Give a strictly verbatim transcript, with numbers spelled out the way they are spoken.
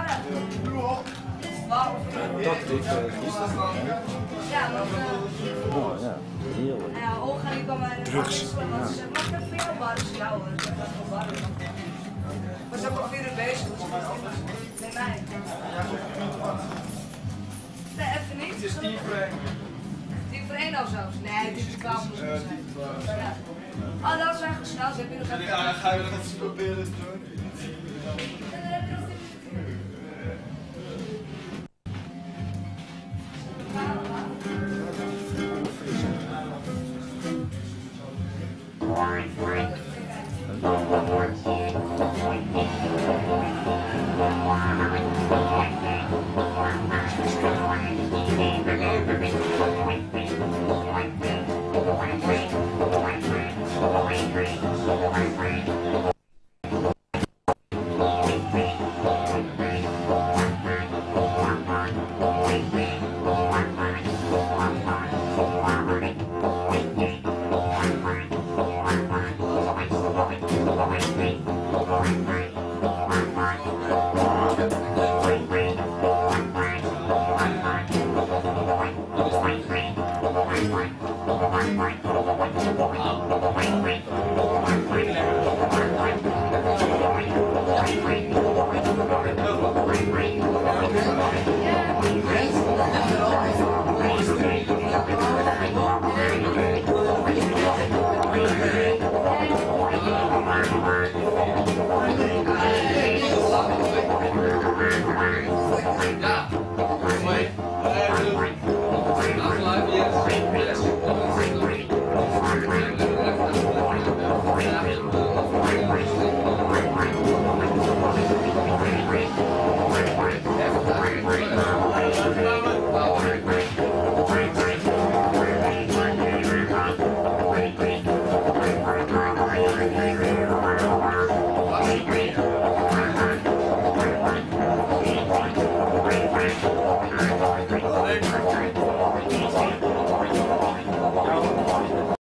ja. Waarom? Dat is Ja, maar... oh, ja, heerlijk. Ja, Olga die kwam mij drugs. Want ze zegt, mag ik even voor jou barren? Ja hoor, ik heb dat wel barren. Ik was ook al vier uur bezig, dus nee, mij. Nee, even niet. Het is tien voor één. tien voor één al zelfs? Nee, het is twaalf voor één. Ja. Oh, dat was echt gesneld. Heb je nog even... Ja, dan ga je nog even proberen te doen. Thank you.